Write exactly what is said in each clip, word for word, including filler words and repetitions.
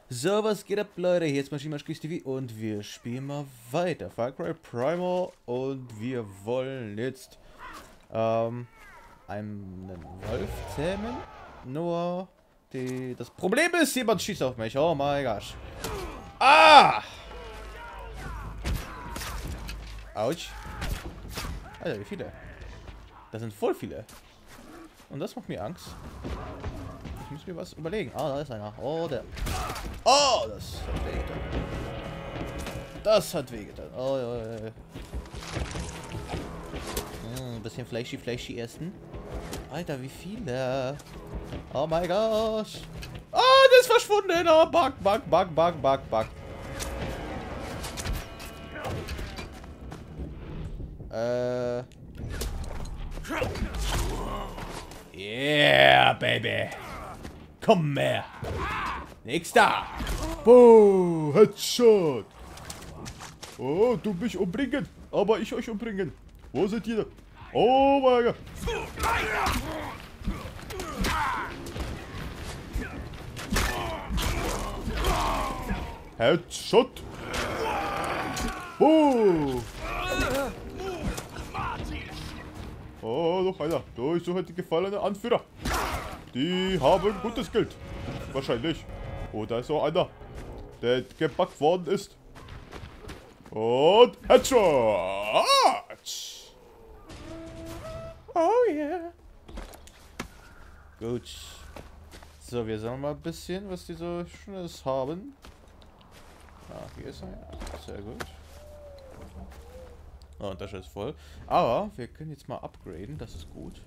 So, was geht ab, Leute? Hier ist Maschinenmaschkis T V und wir spielen mal weiter. Far Cry Primal und wir wollen jetzt ähm, einen Wolf zähmen. Nur die, das Problem ist, jemand schießt auf mich. Oh mein Gott. Ah! Autsch. Alter, wie viele? Das sind voll viele. Und das macht mir Angst. Ich muss mir was überlegen. Ah, da ist einer. Oh, der. Oh, das hat wehgetan. Das hat wehgetan. Oh, ja, ja, ja. Hm, ein bisschen fleischy, fleischy essen. Alter, wie viele? Oh mein Gott. Oh, der ist verschwunden. Oh, bug, bug, bug, bug, bug, bug. Äh. Yeah, baby. Komm her. Nächster. Boah, Headshot. Oh, du mich umbringen. Aber ich euch umbringen. Wo seid ihr? Oh mein Gott. Headshot. Boah. Oh, noch einer. Da ist so halt die gefallene Anführer. Die haben gutes Geld. Wahrscheinlich. Oh, da ist noch einer, der gebackt worden ist. Und Headshot! Oh yeah. Gut. So, wir sagen mal ein bisschen, was die so Schönes haben. Ah, hier ist er. Sehr gut. Oh, und das ist voll. Aber wir können jetzt mal upgraden, das ist gut.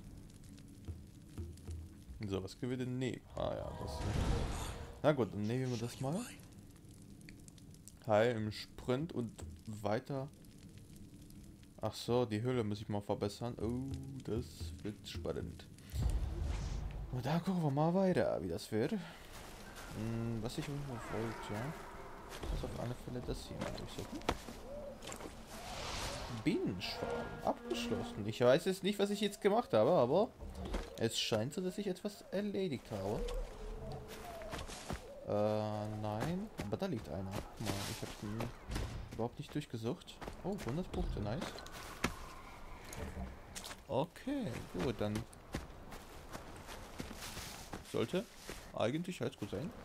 So, was können wir denn nehmen? Ah ja, das. Na gut, dann nehmen wir das mal. Heil im Sprint und weiter. Ach so, die Höhle muss ich mal verbessern. Oh, das wird spannend. Und da gucken wir mal weiter, wie das wird. Hm, was ich irgendwo wollte, ja. Das ist auf alle Fälle das hier mal durchsuchen. Bienenschwarm. Abgeschlossen. Ich weiß jetzt nicht, was ich jetzt gemacht habe, aber es scheint so, dass ich etwas erledigt habe. Äh, nein. Aber da liegt einer. Guck mal, ich habe ihn überhaupt nicht durchgesucht. Oh, hundert Punkte, nice. Okay, gut, dann sollte eigentlich alles gut sein.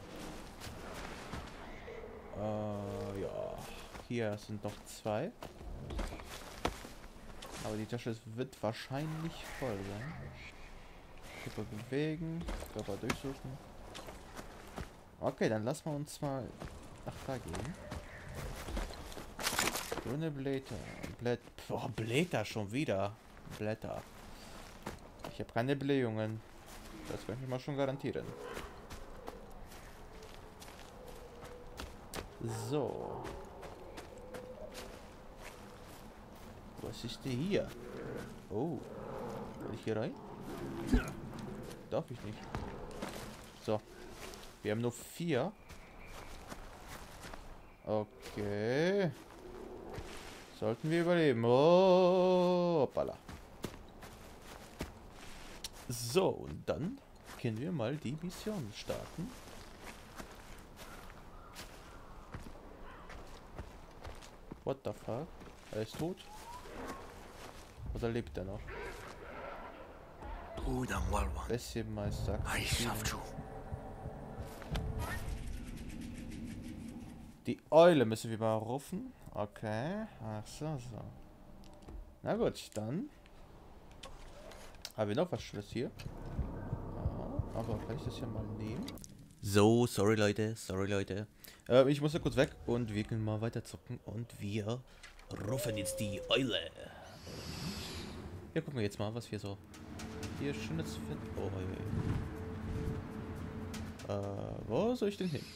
Äh, ja. Hier sind noch zwei. Aber die Tasche wird wahrscheinlich voll sein. Körper bewegen, Körper durchsuchen. Okay, dann lassen wir uns mal nach da gehen. Grüne Blätter. Blät oh, Blätter schon wieder. Blätter. Ich habe keine Blähungen. Das kann ich mal schon garantieren. So. Was ist denn hier? Oh. Will ich hier rein? Darf ich nicht. So. Wir haben nur vier. Okay. Sollten wir überleben. Oh, hoppala. So, und dann können wir mal die Mission starten. What the fuck? Er ist tot? Oder lebt er noch? Bisschen Meister. Die Eule müssen wir mal rufen. Okay. Ach so, so. Na gut, dann haben wir noch was Schönes hier. Ja, aber kann ich das ja mal nehmen? So, sorry Leute, sorry Leute. Äh, ich muss ja kurz weg und wir können mal weiter zocken und wir rufen jetzt die Eule. Ja, gucken wir jetzt mal, was wir so hier Schönes finden. Oh, je. Äh, wo soll ich denn hin?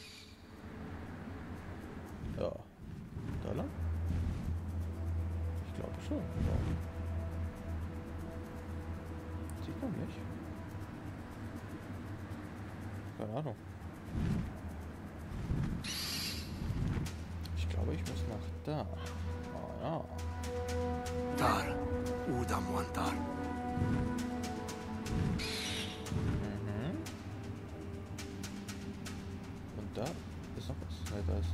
Ja. Da lang? Ich glaube schon. Ja. Sieht man nicht. Keine Ahnung. Ich glaube, ich muss nach da. Ah ja. Dar, Udam Wantar. Mhm. Und da Ist noch was? Ne, da ist.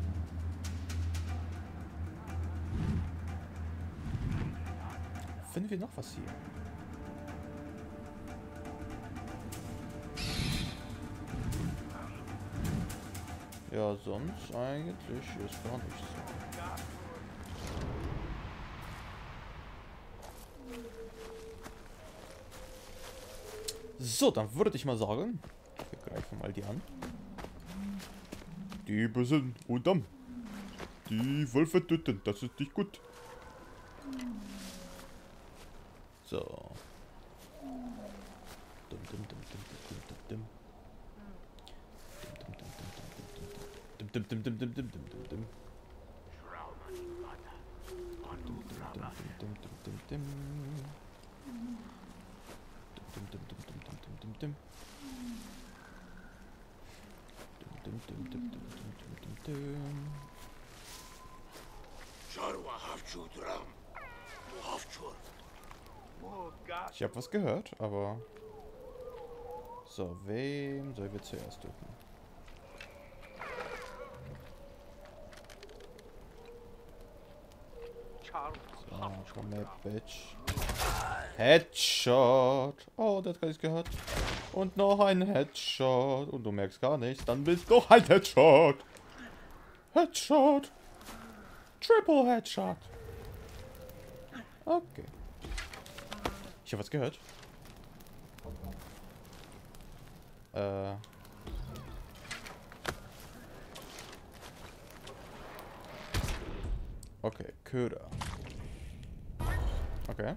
Finden wir noch was hier? Ja, sonst eigentlich ist gar nichts. So, dann würde ich mal sagen, wir greifen mal die an. Die Bösen und dann die Wölfe töten, das ist nicht gut. So. Dum, dum, dum, dum, dum, dum, dum. Dum, dum, dum, dum, dum, dum, dum, dum, dum. Ich habe was gehört, aber... So, wem sollen wir zuerst töten? So, komm her, Bitch. Headshot. Oh, das hat gar nicht gehört. Und noch ein Headshot. Und du merkst gar nichts. Dann bist du ein Headshot. Headshot. Triple Headshot. Okay. Ich habe was gehört. Äh. Okay, Köder. Okay.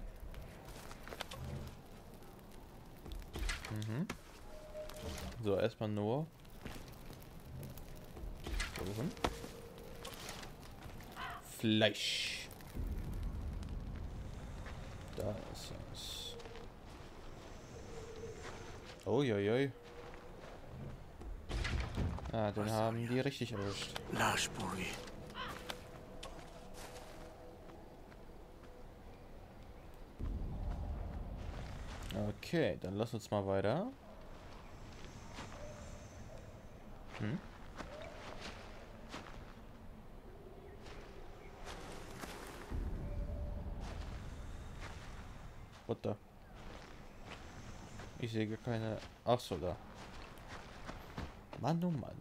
Mhm. So, erstmal nur. Suchen. Fleisch. Da ist es. Uiuiui. Ah, den haben die richtig erwischt. Okay, dann lass uns mal weiter. Hm? What the? Ich sehe gar keine... Ach so, da. Mann, oh Mann.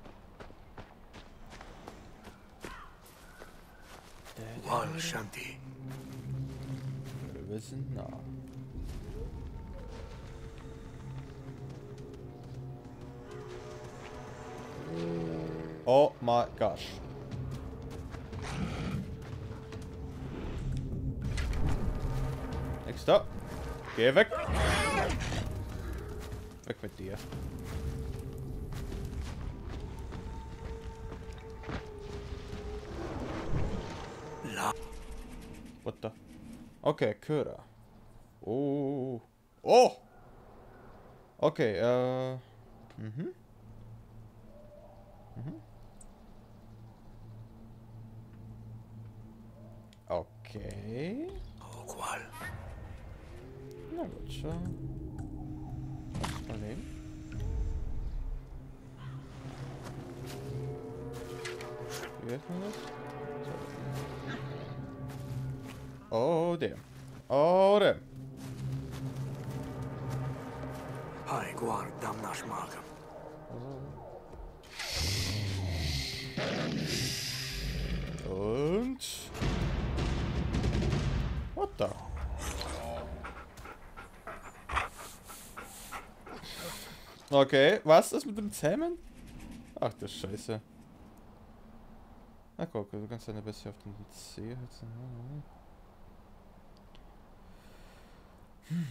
Wal Shanti. Wir sind nah. Oh my gosh. Nächster. Geh weg. Weg mit dir. What the? Okay, Köder. Oh. Oh! Okay, äh... Mhm. Mhm. Okay. Na gut, schon. Lass mal nehmen. Wie wird man das? So. Oh, damn. Oh, damn. Hai guar damnash magam. Und... What the? Okay, was ist mit dem Zähmen? Ach du Scheiße. Na guck, du kannst deine Bestie auf den C setzen. Hm.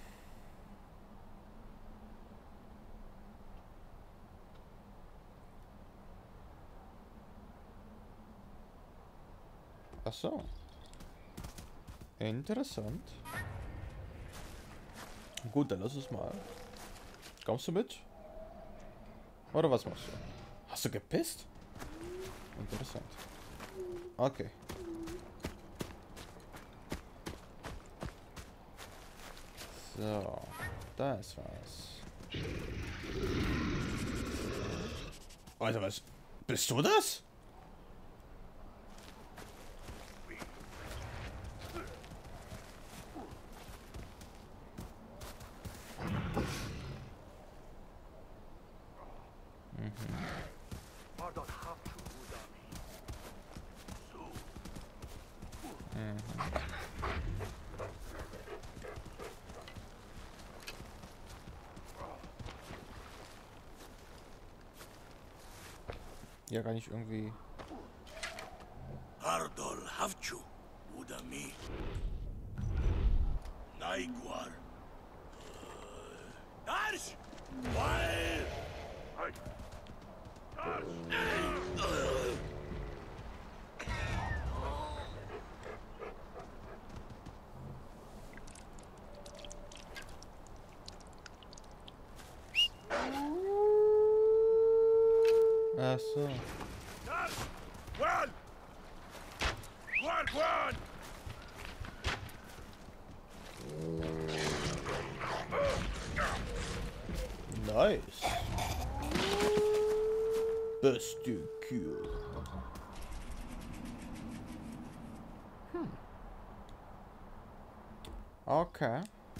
Ach so. Interessant. Gut, dann lass es mal. Kommst du mit? Oder was machst du? Hast du gepisst? Interessant. Okay. So. Da ist was. Alter, was? Bist du das? Ja, kann ich irgendwie... Ardol Havchu, Udami. Naiguar. Arsch! Weil! Ach so. Guan! Guan, Guan! Nice. Beste Kühe. Hm. Okay.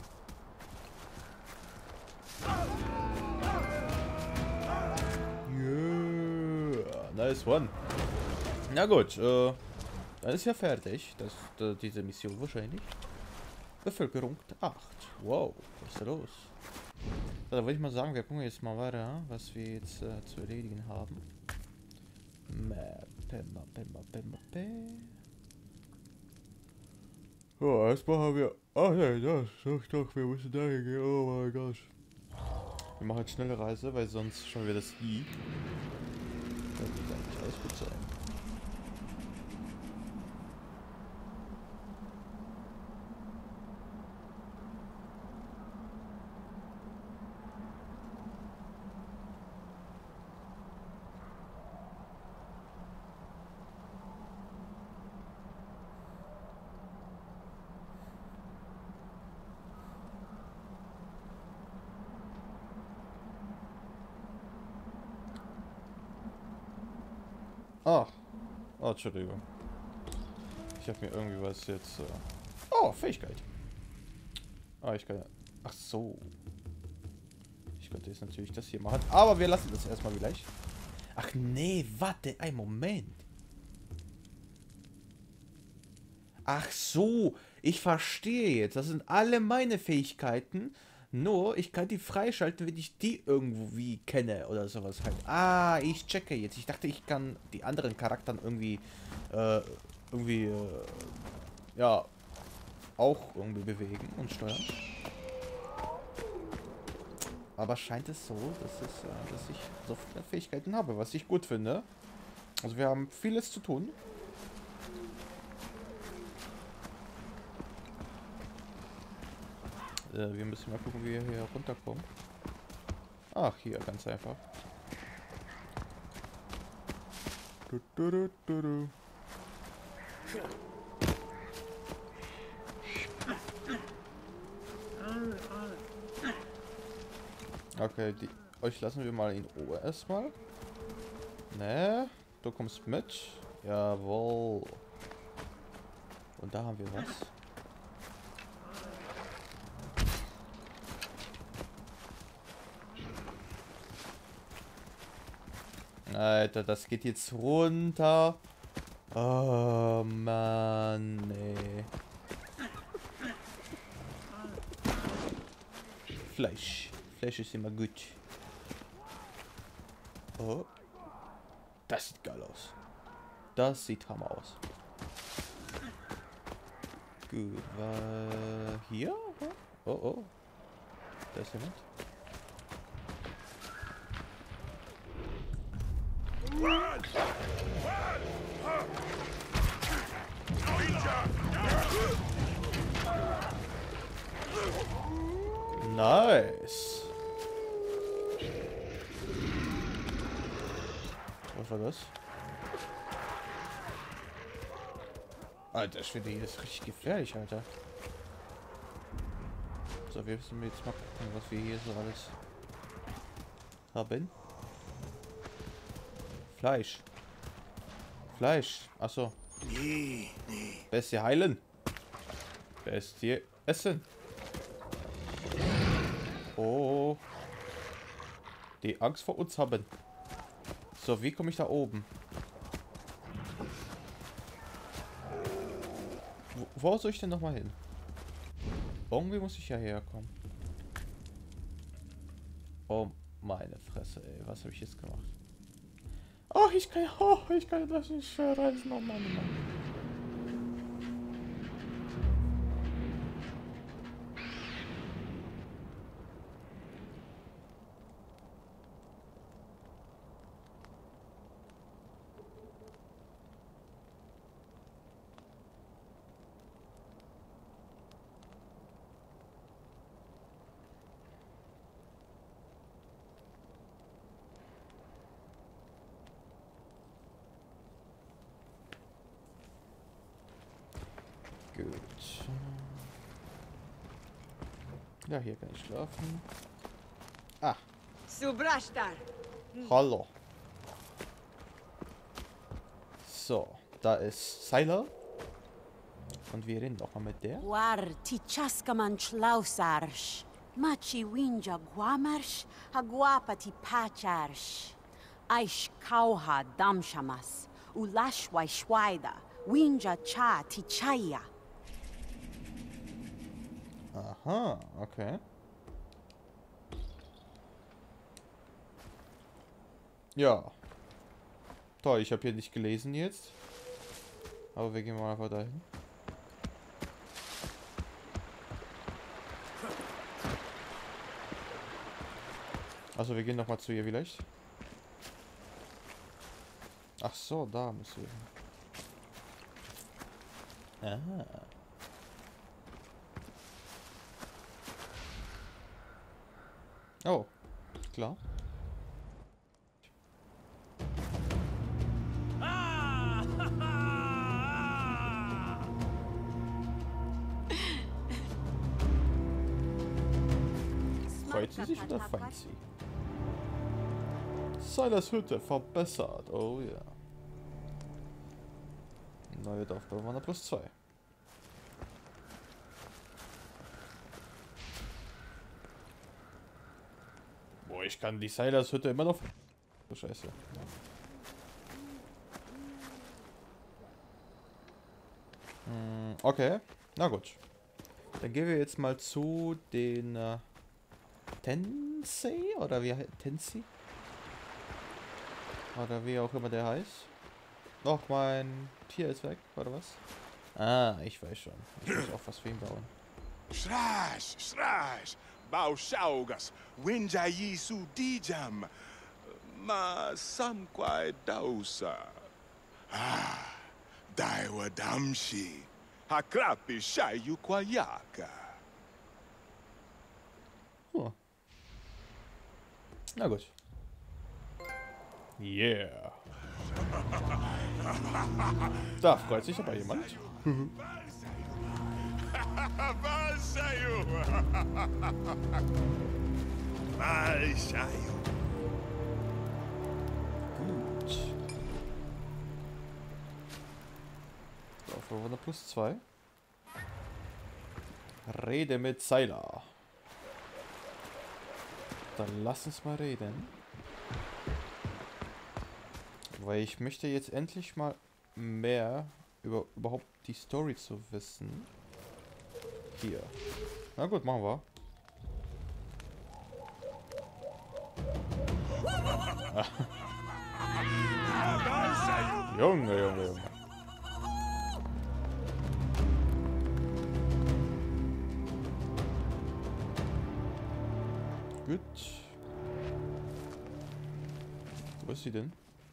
Yeah. Nice one. Na gut, äh, dann ist ja fertig. Das, äh, diese Mission wahrscheinlich. Bevölkerung acht. Wow, was ist da los? So, da würde ich mal sagen, wir gucken jetzt mal weiter, was wir jetzt äh, zu erledigen haben. Mappe, Mappe, Mappe, Mappe. Oh, erstmal haben wir... Ach nein, das. Doch, doch, wir müssen da hingehen. Oh mein Gott. Wir machen jetzt schnelle Reise, weil sonst schon wieder das I. Das wird eigentlich alles gut sein. Ach. Oh, Entschuldigung. Ich habe mir irgendwie was jetzt... Äh oh, Fähigkeit. Ah, ich kann... Ach so. Ich könnte jetzt natürlich das hier machen. Aber wir lassen das erstmal gleich. Ach nee, warte, ein Moment. Ach so, ich verstehe jetzt. Das sind alle meine Fähigkeiten. Nur, ich kann die freischalten, wenn ich die irgendwie kenne oder sowas halt. Ah, ich checke jetzt. Ich dachte, ich kann die anderen Charakteren irgendwie, äh, irgendwie, äh, ja, auch irgendwie bewegen und steuern. Aber scheint es so, dass, es, äh, dass ich so viele Fähigkeiten habe, was ich gut finde. Also wir haben vieles zu tun. Wir müssen mal gucken, wie wir hier runterkommen. Ach, hier, ganz einfach. Du, du, du, du, du. Okay, die, euch lassen wir mal in Ruhe erstmal. Ne, du kommst mit. Jawohl. Und da haben wir was. Alter, das geht jetzt runter. Oh Mann, nee. Fleisch. Fleisch ist immer gut. Oh. Das sieht geil aus. Das sieht hammer aus. Gut, war hier? Oh, oh. Da ist jemand. Nice. Was war das? Alter, ich finde, hier ist richtig gefährlich, Alter. So, wir müssen jetzt mal gucken, was wir hier so alles haben. Fleisch. Fleisch. Achso. Nee, nee. Bestie heilen. Bestie essen. Oh. Die Angst vor uns haben. So, wie komme ich da oben? Wo, wo soll ich denn nochmal hin? Irgendwie muss ich ja herkommen. Oh, meine Fresse, ey. Was habe ich jetzt gemacht? Oh, ich kann... Oh, ich kann das nicht verreisen. Oh Mann, Mann. Gut. Ja, hier kann ich schlafen. Ah. Subrashtar. Hallo. So, da ist Seiler. Und wir reden nochmal mit der. War tichaskaman schlausarsch. Machi winja guamarsch, haguapati pacharsch. Aish kauha damshamas. Ulashwai shwaida. Winja cha tichaya. Aha, okay. Ja. Toll, ich habe hier nicht gelesen jetzt. Aber wir gehen mal einfach dahin. Also wir gehen noch mal zu ihr vielleicht. Ach so, da müssen wir hin. Aha. Oh, klar. Freut sie sich oder feind sie? Silas Hütte verbessert. Oh ja. Neue Dorfbewohner plus zwei. Boah, ich kann die Silas Hütte immer noch... Oh, Scheiße. Hm, okay, na gut. Dann gehen wir jetzt mal zu den äh, Tensei oder wie heißt Tensei? Oder wie auch immer der heißt. Doch, mein Tier ist weg, oder was? Ah, ich weiß schon. Ich muss auch was für ihn bauen. Shrash, shrash. Bauschaugas. Winjayi su dijam. Ma samquai dausa. Ah, daiwa damshi. Hakrapi shayu kwayaka. Oh. Na gut. Yeah. Da freut sich aber jemand. Valsayu. Valsayu. Gut. Dorfbewohner plus zwei. Rede mit Seiler. Dann lass uns mal reden. Weil ich möchte jetzt endlich mal mehr über überhaupt die Story zu wissen. Hier. Na gut, machen wir. Junge, Junge, Junge. Gut. Wo ist sie denn?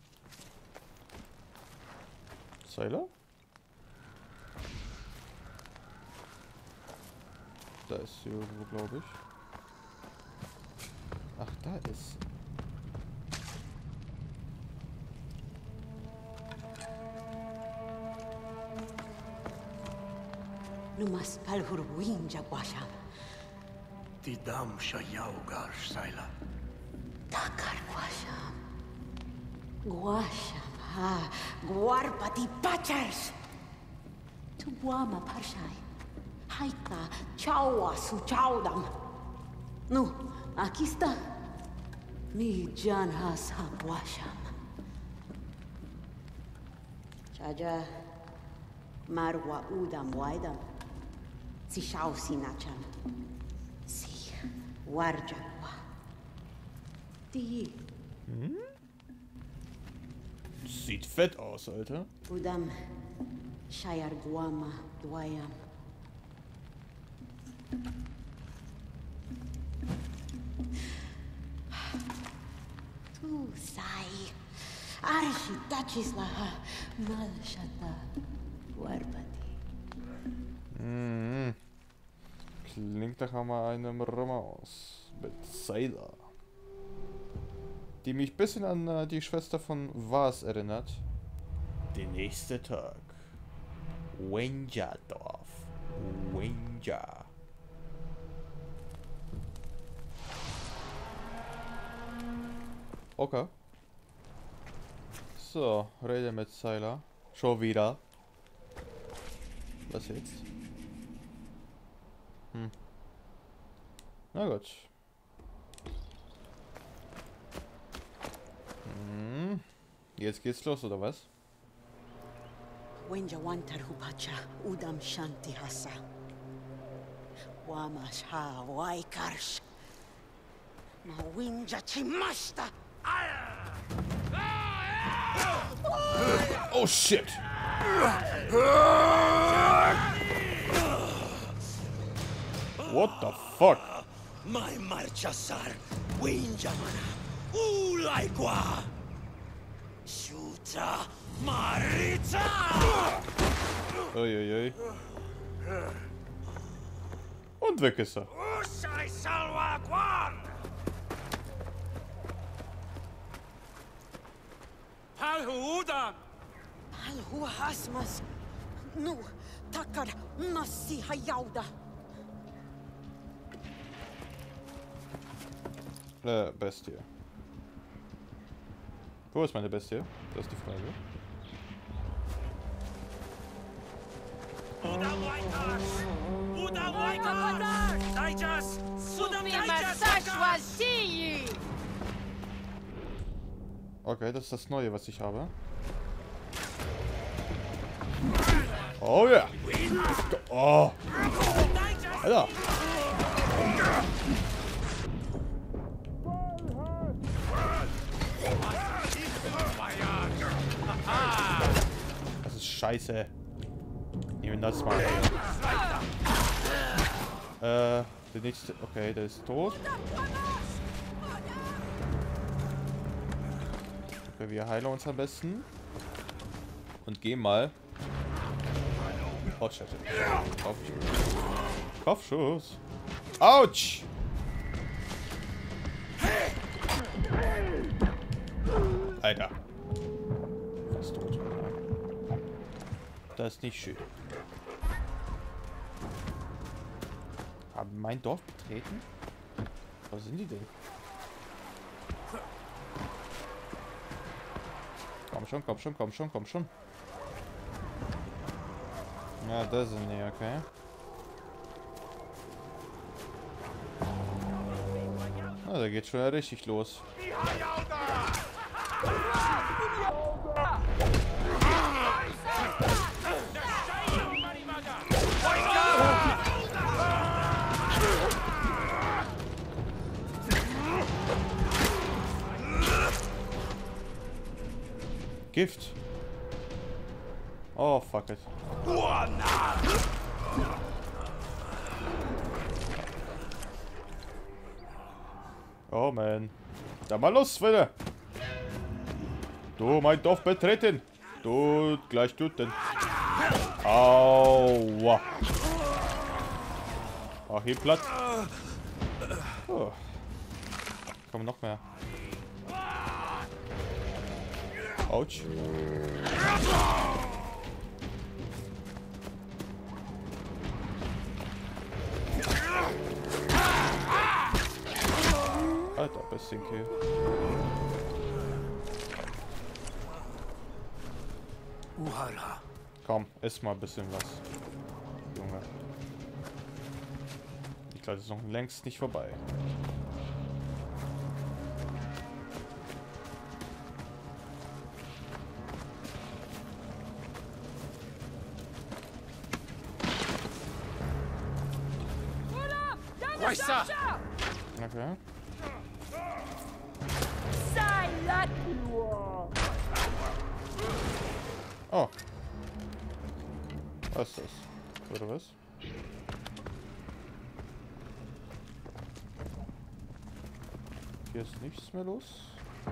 Seiler? Da ist sie irgendwo, glaube ich. Ach, da ist. Numas palhurwinja guasham. Tidam shayaugar saila. Takar guasham. Guasham, ha, guarpati pachars. Tuwama parshai. Haika, chawa su chaudam. Nu, aquí está. Mi janhas ha guasham. Chaja, marwa udam waidam. Si shau sinacham. Si, warjakwa. Die. Hm? Sieht fett aus, Alter. Udam, shayar guama, dwayam. Tu sai. Arshi tachislaha, malshata, warbati. Mhm. Klingt nach einem Romance mit Sailor. Die mich ein bisschen an äh, die Schwester von Vas erinnert. Der nächste Tag. Wenja-Dorf. Wenja. Okay. So, rede mit Sailor. Schon wieder. Was jetzt? Hm. Na gut. Hm. Jetzt geht's los, oder was? Wenja wantar hupacha, udam shanti hasa. Wamash ha waikarsh. Ma winja chimashta. Oh shit! What the fuck? My marchasar, winjamana, ulaikwa, shuta marita. Uiuiui. Und weg ist er. Usai salwa guard. Halhuda. Alhu hasmas. Nu, takar nasi hayauda. Äh, Bestie. Wo ist meine Bestie? Das ist die Frage. Uda waikas. Uda waikas. Daijas. Uda daijas. Okay, das ist das Neue, was ich habe. Oh ja! Yeah. Oh! Alter! Das ist scheiße. Nehmen das mal. Äh, der nächste. Okay, der ist tot. Okay, wir heilen uns am besten. Und gehen mal. Oh, shit. Kopfschuss. Kopfschuss. Autsch! Alter. Fast tot. Das ist nicht schön. Haben mein Dorf betreten? Wo sind die denn? Komm schon, komm schon, komm schon, komm schon. Ja, das sind die, okay. Ah, da geht schon richtig los. Gift. Oh, fuck it. Oh, man. Da mal los, Freunde. Du, mein Dorf betreten. Du, gleich tut denn. Aua. Ach, hier platt. Oh. Kommen noch mehr. Autsch. Alter, bisschen Kill. Uhara. Komm, iss mal ein bisschen was. Junge. Die Zeit ist noch längst nicht vorbei. Waisa! Okay. Oh. Was ist das? Oder was? Hier ist nichts mehr los.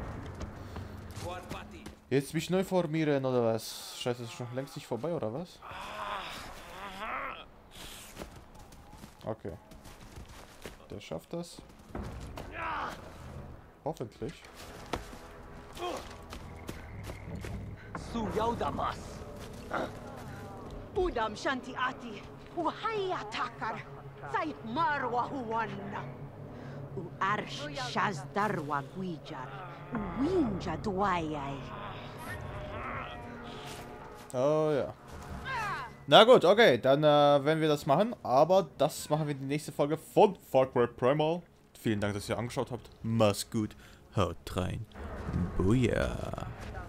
Jetzt mich neu formieren oder was? Scheiße, ist schon längst nicht vorbei oder was? Okay. Der schafft das. Hoffentlich. Suyaudamas! Udam shanti ati. Uhaya takar. Say marwa huwanna. U arsh shazdarwa guijar. Winja duayai. Oh ja. Na gut, okay, dann äh, werden wir das machen. Aber das machen wir in die nächste Folge von Far Cry Primal. Vielen Dank, dass ihr angeschaut habt. Macht's gut. Haut rein. Booyah.